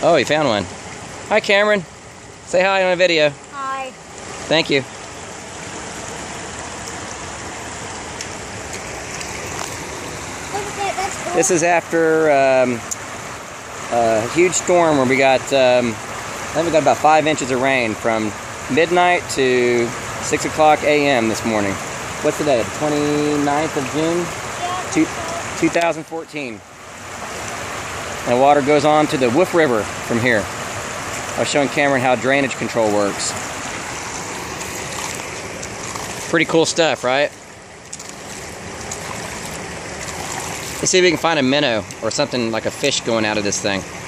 Oh, he found one. Hi, Cameron. Say hi on a video. Hi. Thank you. Look at that, that's cool. This is after a huge storm where we got, I think we got about 5 inches of rain from midnight to 6 o'clock a.m. this morning. What's today? The 29th of June? Yeah, 2014. And water goes on to the Wolf River from here. I was showing Cameron how drainage control works. Pretty cool stuff, right? Let's see if we can find a minnow or something like a fish going out of this thing.